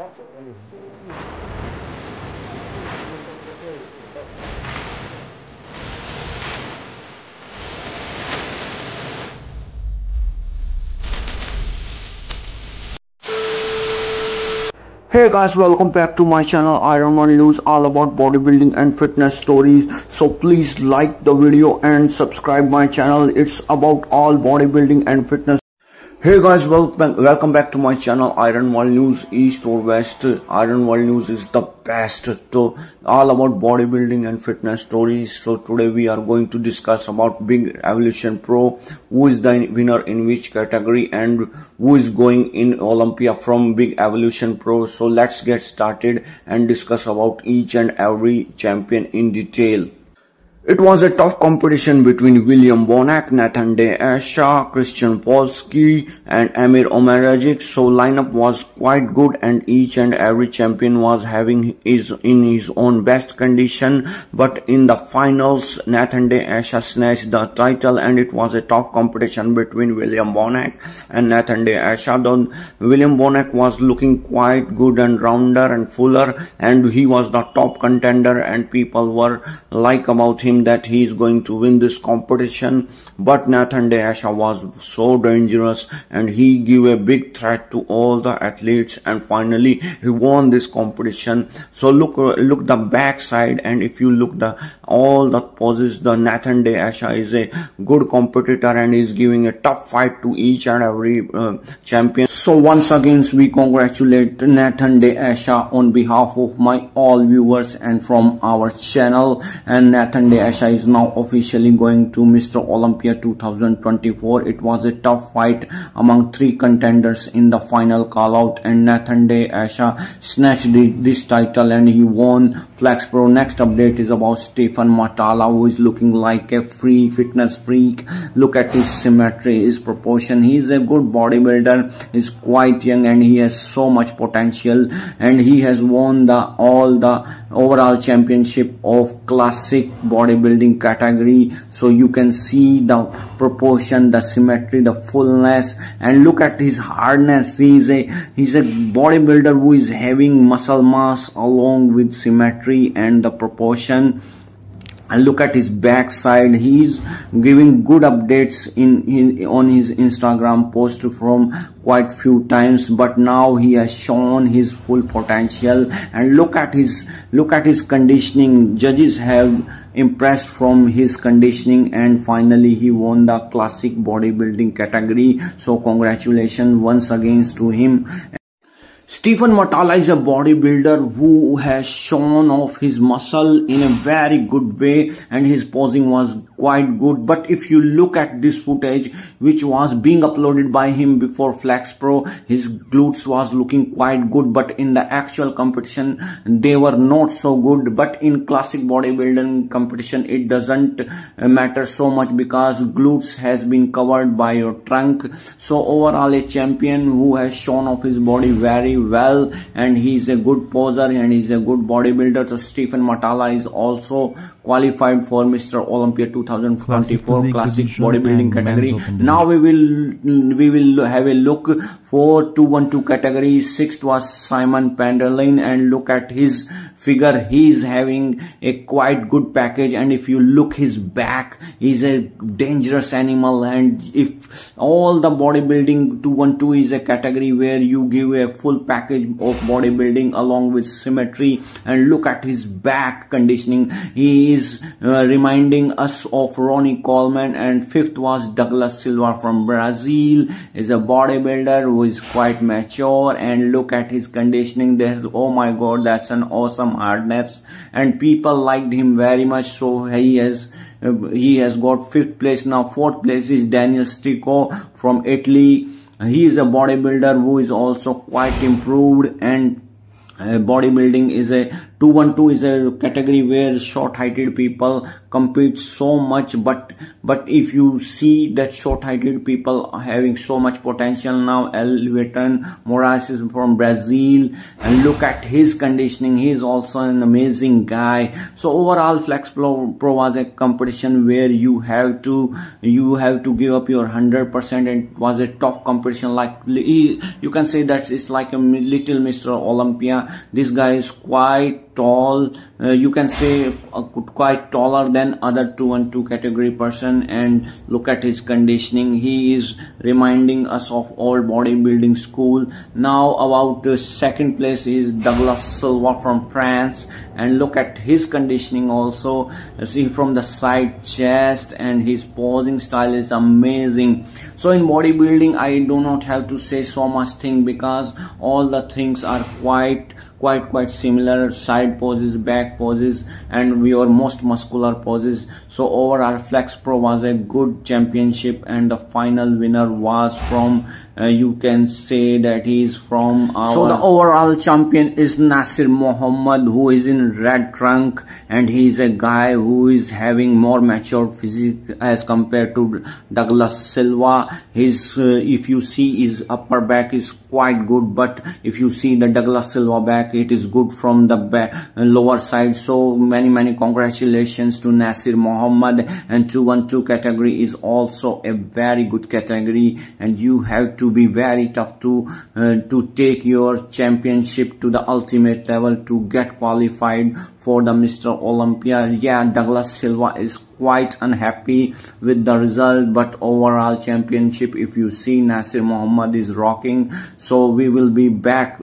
Hey guys, welcome back to my channel Iron Man News, all about bodybuilding and fitness stories. So please like the video and subscribe my channel. It's about all bodybuilding and fitness. Hey guys, welcome back to my channel Iron World News, East or West. Iron World News is the best to all about bodybuilding and fitness stories. So today we are going to discuss about Big Evolution Pro, who is the winner in which category and who is going in Olympia from Big Evolution Pro. So let's get started and discuss about each and every champion in detail. It was a tough competition between William Bonac, Nathan De Asha, Christian Polsky and Amir Omeragic. So lineup was quite good and each and every champion was having in his own best condition. But in the finals, Nathan De Asha snatched the title and it was a tough competition between William Bonac and Nathan De Asha. Though William Bonac was looking quite good and rounder and fuller and he was the top contender and people were like about him that he is going to win this competition. But Nathan De Asha was so dangerous and he gave a big threat to all the athletes and finally he won this competition. So look the backside, and if you look all the poses, the Nathan De Asha is a good competitor and is giving a tough fight to each and every champion. So once again we congratulate Nathan De Asha on behalf of my all viewers and from our channel. And Nathan De Asha is now officially going to Mr. Olympia 2024. It was a tough fight among three contenders in the final call out and Nathan De Asha snatched this title and he won Flex Pro. Next update is about Stephen Matala, who is looking like a fitness freak. Look at his symmetry, his proportion. He is a good bodybuilder. He's quite young and he has so much potential and he has won all the overall championship of classic bodybuilding category. So you can see the proportion, the symmetry, the fullness, and look at his hardness. He's a bodybuilder who is having muscle mass along with symmetry and the proportion. And look at his backside. He's giving good updates on his Instagram post from quite few times, but now he has shown his full potential. And look at his conditioning. Judges have impressed from his conditioning and finally he won the classic bodybuilding category. So congratulations once again to him. Stephen Matala is a bodybuilder who has shown off his muscle in a very good way and his posing was quite good. But if you look at this footage which was being uploaded by him before Flex Pro, his glutes was looking quite good, but in the actual competition they were not so good. But in classic bodybuilding competition it doesn't matter so much because glutes has been covered by your trunk. So overall a champion who has shown off his body very well and he's a good poser and he's a good bodybuilder. So Stephen Matala is also qualified for Mr. Olympia 2024 classic bodybuilding category. Now we will have a look for 212 category. Sixth was Simon Penderlin and look at his figure. He's having a quite good package and if you look his back, he's a dangerous animal. And if all the bodybuilding 212 is a category where you give a full package of bodybuilding along with symmetry, and look at his back conditioning. He is reminding us of Ronnie Coleman. And fifth was Douglas Silva from Brazil. Is a bodybuilder who is quite mature and look at his conditioning. There's, oh my god, that's an awesome hardness and people liked him very much. So he has got fifth place. Now fourth place is Daniel Stico from Italy. He is a bodybuilder who is also quite improved and bodybuilding is a 212 is a category where short-heighted people compete so much, but if you see that short-heighted people are having so much potential now. Elton Moraes is from Brazil, and look at his conditioning. He is also an amazing guy. So overall, Flex Pro was a competition where you have to give up your 100%, and it was a tough competition. Like you can say that it's like a little Mr. Olympia. This guy is quite tall, you can say quite taller than other 212 category person, and look at his conditioning. He is reminding us of old bodybuilding school. Now about second place is Douglas Silva from France, and look at his conditioning also. See from the side chest, and his posing style is amazing. So in bodybuilding I do not have to say so much thing, because all the things are quite similar. Side poses, back poses, and your most muscular poses. So overall Flex Pro was a good championship, and the final winner was from you can say that he is from so the overall champion is Nasir Mohammed, who is in red trunk, and he is a guy who is having more mature physique as compared to Douglas Silva. His if you see his upper back is quite good, but if you see the Douglas Silva back, it is good from the back, lower side. So many congratulations to Nasir Mohammed. And 212 category is also a very good category, and you have to be very tough to take your championship to the ultimate level to get qualified for the Mr. Olympia. Yeah, Douglas Silva is quite unhappy with the result, but overall championship, if you see, Nasir Mohammed is rocking. So we will be back